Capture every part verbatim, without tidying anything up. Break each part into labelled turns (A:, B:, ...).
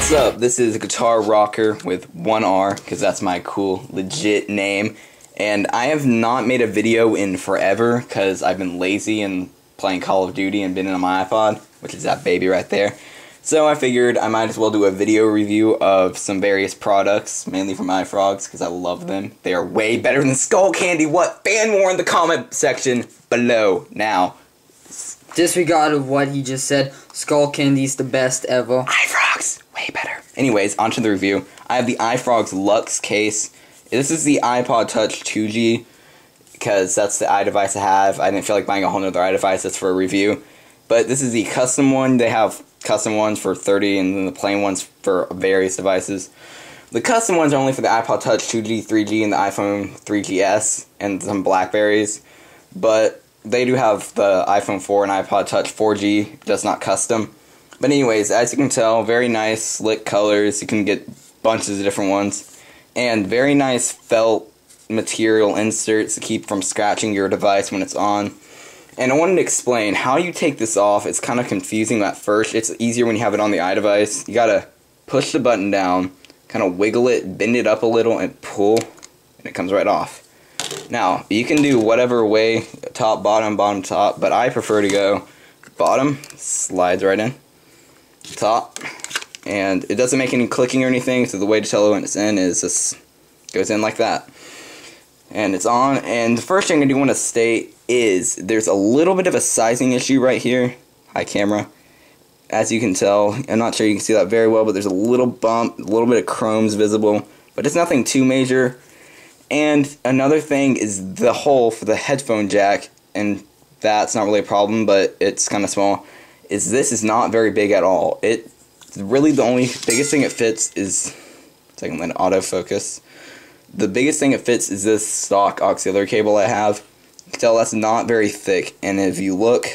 A: What's up? This is Guitar Rocker with one R, because that's my cool, legit name. And I have not made a video in forever, because I've been lazy and playing Call of Duty and been on my iPod, which is that baby right there. So I figured I might as well do a video review of some various products, mainly from Ifrogz, because I love them. They are way better than Skull Candy. What? Fan war in the comment section below now.
B: Disregard of what he just said, Skull Candy's the best ever.
A: Ifrogz, way better. Anyways, onto the review. I have the Ifrogz Luxe case. This is the iPod Touch two G, because that's the iDevice I have. I didn't feel like buying a whole nother iDevice. That's for a review. But this is the custom one. They have custom ones for thirty and then the plain ones for various devices. The custom ones are only for the iPod Touch two G, three G, and the iPhone three G S, and some Blackberries. But they do have the iPhone four and iPod Touch four G, just not custom. But anyways, as you can tell, very nice, slick colors. You can get bunches of different ones. And very nice felt material inserts to keep from scratching your device when it's on. And I wanted to explain how you take this off. It's kind of confusing at first. It's easier when you have it on the iDevice. You gotta push the button down, kind of wiggle it, bend it up a little, and pull, and it comes right off. Now, you can do whatever way, top, bottom, bottom, top, but I prefer to go bottom, slides right in, top, and it doesn't make any clicking or anything, so the way to tell when it's in is just goes in like that. And it's on, and the first thing I do want to state is there's a little bit of a sizing issue right here. Hi camera. As you can tell, I'm not sure you can see that very well, but there's a little bump, a little bit of chrome's visible, but it's nothing too major. And another thing is the hole for the headphone jack, and that's not really a problem, but it's kind of small, is this is not very big at all. It really, the only biggest thing it fits is, second, let it autofocus. The biggest thing it fits is this stock auxiliary cable I have. You can tell that's not very thick, and if you look,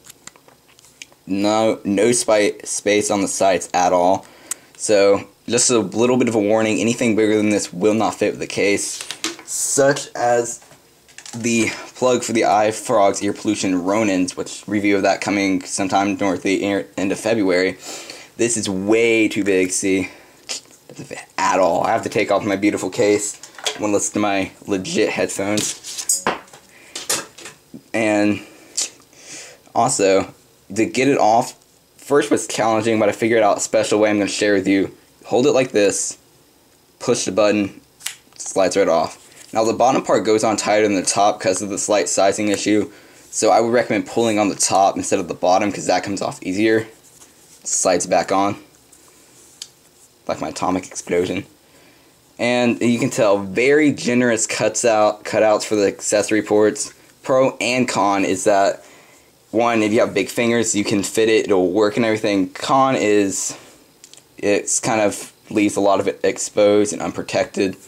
A: no, no spi space on the sides at all. So, just a little bit of a warning, anything bigger than this will not fit with the case, such as the plug for the Ifrogz ear pollution Ronins, which review of that coming sometime north the end of February. This is way too big, see, doesn't fit at all. I have to take off my beautiful case when listen to my legit headphones. And also, to get it off, first was challenging, but I figured out a special way I'm going to share with you. Hold it like this, push the button, slides right off. Now the bottom part goes on tighter than the top because of the slight sizing issue, so I would recommend pulling on the top instead of the bottom because that comes off easier. Slides back on, like my atomic explosion. And you can tell very generous cuts out cutouts for the accessory ports. Pro and con is that, one, if you have big fingers, you can fit it, it'll work and everything. Con is it's kind of leaves a lot of it exposed and unprotected.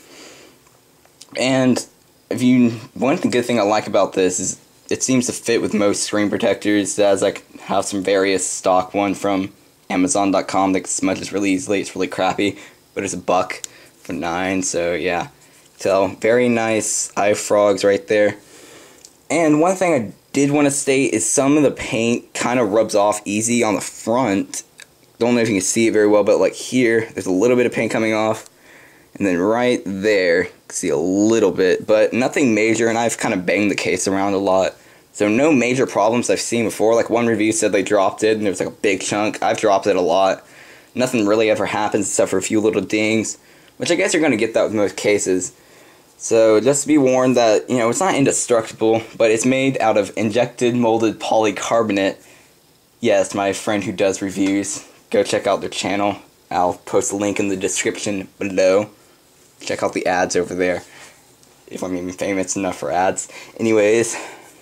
A: And if you, one good thing I like about this is it seems to fit with most screen protectors, as I have some various stock one from Amazon dot com that smudges really easily. It's really crappy, but it's a buck for nine, so yeah. So very nice Ifrogz right there. And one thing I did want to state is some of the paint kind of rubs off easy on the front. Don't know if you can see it very well, but like here, there's a little bit of paint coming off. And then right there, you can see a little bit, but nothing major, and I've kind of banged the case around a lot. So no major problems I've seen before. Like one review said they dropped it, and there was like a big chunk. I've dropped it a lot. Nothing really ever happens except for a few little dings, which I guess you're going to get that with most cases. So just be warned that, you know, it's not indestructible, but it's made out of injected molded polycarbonate. Yes, my friend who does reviews. Go check out their channel. I'll post a link in the description below. Check out the ads over there, if I'm even famous enough for ads. Anyways,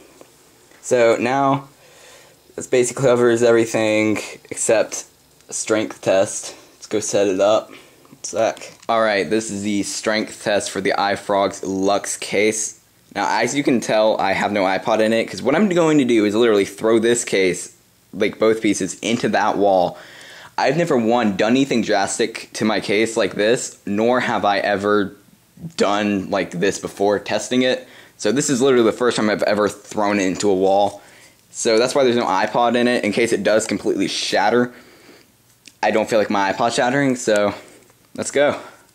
A: so now this basically covers everything except a strength test. Let's go set it up. One sec. Alright, this is the strength test for the Ifrogz Luxe case. Now, as you can tell, I have no iPod in it, because what I'm going to do is literally throw this case, like both pieces, into that wall. I've never, one, done anything drastic to my case like this, nor have I ever done like this before testing it. So this is literally the first time I've ever thrown it into a wall. So that's why there's no iPod in it, in case it does completely shatter. I don't feel like my iPod shattering, so let's go.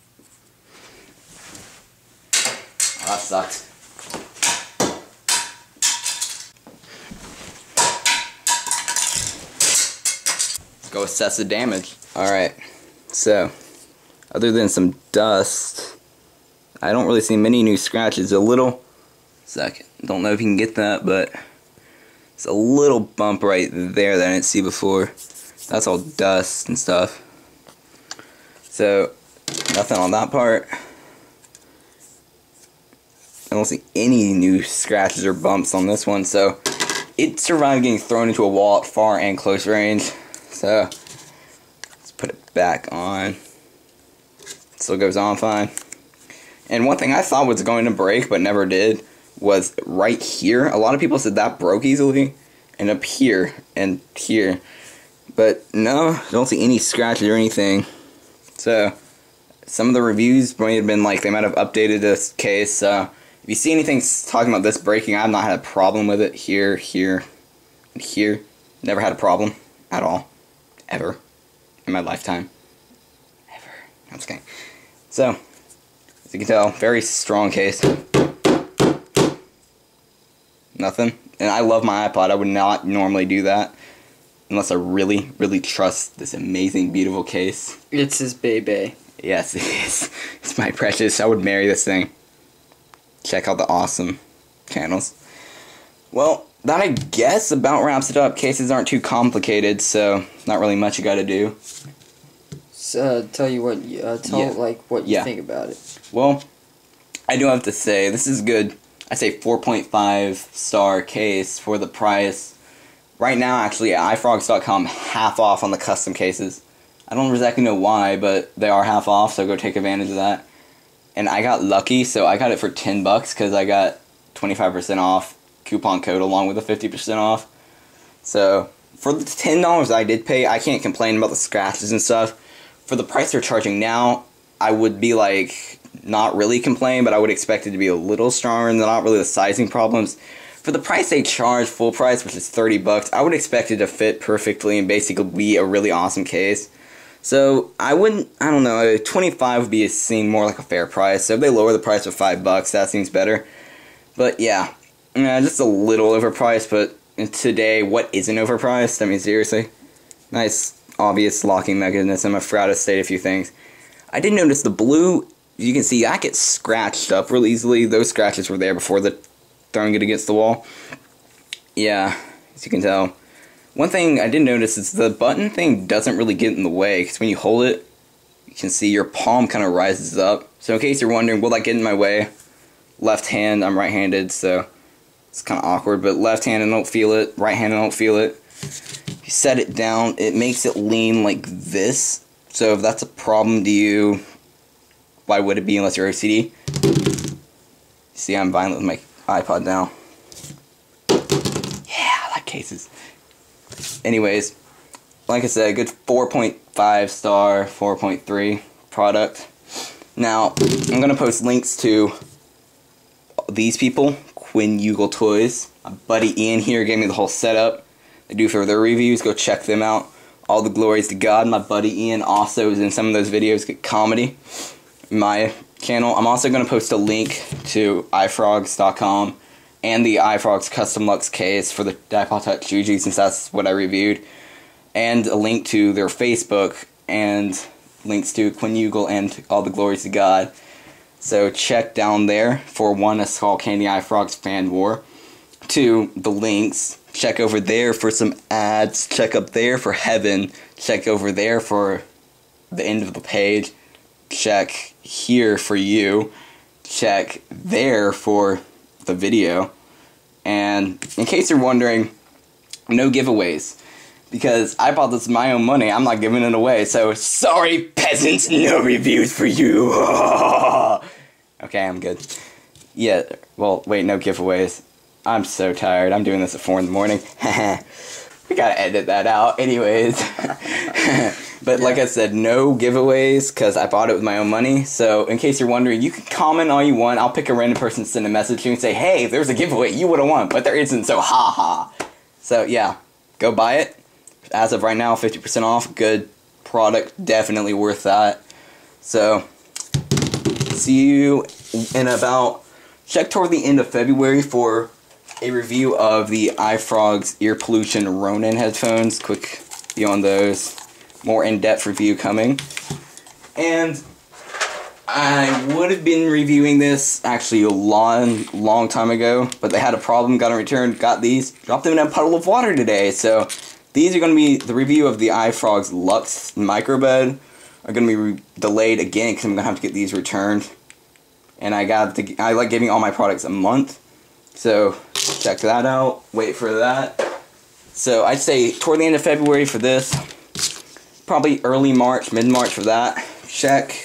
A: Oh, that sucked. Let's go assess the damage. Alright, so other than some dust, I don't really see many new scratches. A little, second, don't know if you can get that, but it's a little bump right there that I didn't see before. That's all dust and stuff. So, nothing on that part. I don't see any new scratches or bumps on this one, so it survived getting thrown into a wall at far and close range. So, let's put it back on. Still goes on fine. And one thing I thought was going to break, but never did, was right here. A lot of people said that broke easily, and up here, and here. But no, I don't see any scratches or anything. So, some of the reviews might have been like, they might have updated this case, so if you see anything talking about this breaking, I've not had a problem with it. Here, here, and here. Never had a problem at all. Ever. In my lifetime. Ever. I'm just kidding. So, as you can tell, very strong case. Nothing. And I love my iPod. I would not normally do that. Unless I really, really trust this amazing, beautiful case.
B: It's his baby.
A: Yes, it is. It's my precious. I would marry this thing. Check out the awesome channels. Well, that I guess about wraps it up. Cases aren't too complicated, so not really much you gotta do.
B: So, uh, tell you what, uh, tell
A: Yeah.
B: like what you
A: Yeah.
B: think about it.
A: Well, I do have to say, this is good. I say four point five star case for the price. Right now, actually, at ifrogz dot com, half off on the custom cases. I don't exactly know why, but they are half off, so go take advantage of that. And I got lucky, so I got it for ten bucks because I got twenty-five percent off coupon code along with the fifty percent off. So, for the ten dollars I did pay, I can't complain about the scratches and stuff. For the price they're charging now, I would be like, not really complain, but I would expect it to be a little stronger and not really the sizing problems. For the price they charge, full price, which is thirty bucks, I would expect it to fit perfectly and basically be a really awesome case. So, I wouldn't, I don't know, twenty-five would be seem more like a fair price. So if they lower the price to five bucks, that seems better. But yeah, yeah, just a little overpriced, but today, what isn't overpriced? I mean, seriously. Nice, obvious locking mechanism. I forgot to state a few things. I did notice the blue, you can see, I get scratched up real easily. Those scratches were there before the throwing it against the wall. Yeah, as you can tell. One thing I did notice is the button thing doesn't really get in the way, because when you hold it, you can see your palm kind of rises up. So in case you're wondering, will that get in my way? Left hand, I'm right-handed, so it's kind of awkward, but left hand I don't feel it, right hand I don't feel it. If you set it down, it makes it lean like this. So if that's a problem to you, why would it be unless you're O C D? See, I'm violent with my iPod now. Yeah, I like cases. Anyways, like I said, a good four point five star, four point three product. Now, I'm going to post links to these people, QenYoogleToys. My buddy Ian here gave me the whole setup. They do for their reviews. Go check them out. All the glories to God. My buddy Ian also is in some of those videos. Get comedy. My channel. I'm also going to post a link to ifrogz dot com and the Ifrogz Custom Luxe case for the Dipole Touch Juju, since that's what I reviewed. And a link to their Facebook and links to QenYoogle and All the Glories to God. So check down there for one, a Skull Candy Ifrogz fan war. Two, the links. Check over there for some ads. Check up there for heaven. Check over there for the end of the page. Check here for you. Check there for the video. And in case you're wondering, no giveaways. Because I bought this with my own money, I'm not giving it away. So, sorry peasants, no reviews for you. Okay, I'm good. Yeah, well, wait, no giveaways. I'm so tired. I'm doing this at four in the morning. We gotta edit that out. Anyways. But yeah. Like I said, no giveaways because I bought it with my own money. So in case you're wondering, you can comment all you want. I'll pick a random person, send a message to you and say, hey, there's a giveaway you would have won. But there isn't, so ha ha. So yeah, go buy it. As of right now, fifty percent off. Good product, definitely worth that. So, see you in about, check toward the end of February for a review of the Ifrogz ear pollution Ronin headphones. Quick view on those. More in-depth review coming. And I would have been reviewing this actually a long, long time ago, but they had a problem, got them returned, got these, dropped them in a puddle of water today. So these are going to be the review of the Ifrogz Luxe microbed. Are going to be re delayed again because I'm going to have to get these returned. And I got the, I like giving all my products a month. So check that out. Wait for that. So I'd say toward the end of February for this. Probably early March, mid-March for that. Check.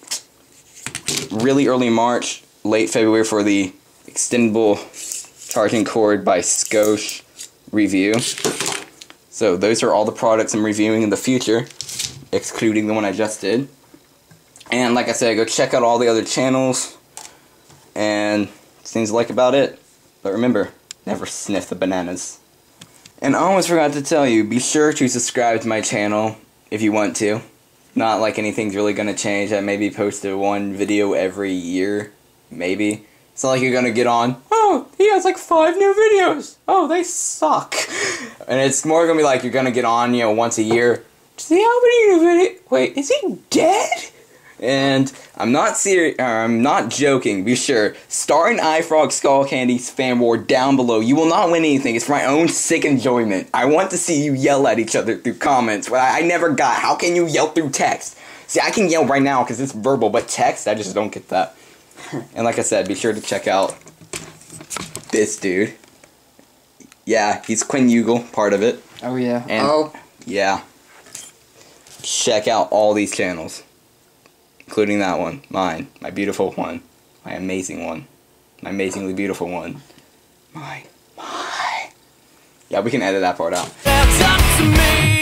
A: Really early March, late February for the extendable charging cord by Skosh review. So those are all the products I'm reviewing in the future, excluding the one I just did. And like I said, go check out all the other channels. And seems like about it. But remember, never sniff the bananas. And I almost forgot to tell you, be sure to subscribe to my channel if you want to. Not like anything's really going to change. I maybe post a one video every year. Maybe. It's not like you're going to get on, oh, he has like five new videos. Oh, they suck. And it's more going to be like you're going to get on, you know, once a year. See how many new videos? Wait, is he dead? And I'm not serious, I'm not joking, be sure. Start an Ifrogz Skull Candies fan war down below. You will not win anything, it's for my own sick enjoyment. I want to see you yell at each other through comments. Well, I, I never got, how can you yell through text? See, I can yell right now because it's verbal, but text, I just don't get that. And like I said, be sure to check out this dude. Yeah, he's QenYoogle, part of it.
B: Oh yeah.
A: And,
B: oh.
A: Yeah. Check out all these channels. Including that one, mine, my beautiful one, my amazing one, my amazingly beautiful one, mine, mine. Yeah, we can edit that part out.